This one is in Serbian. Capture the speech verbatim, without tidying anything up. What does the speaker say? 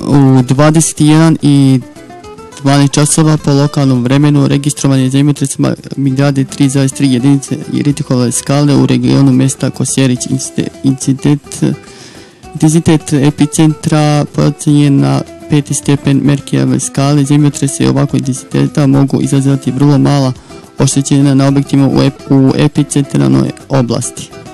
U dvadeset jedan i dvanaest časova po lokalnom vremenu registrovan je zemljotres magnitude tri zarez tri jedinice Richterove skale u regionu mesta Kosjerić. Intenzitet epicentra procenjen na peti stepen Merkijeve skale. Zemljotrese ovakvog intenziteta mogu izazvati vrlo mala oštećenja na objektima u epicentralnoj oblasti.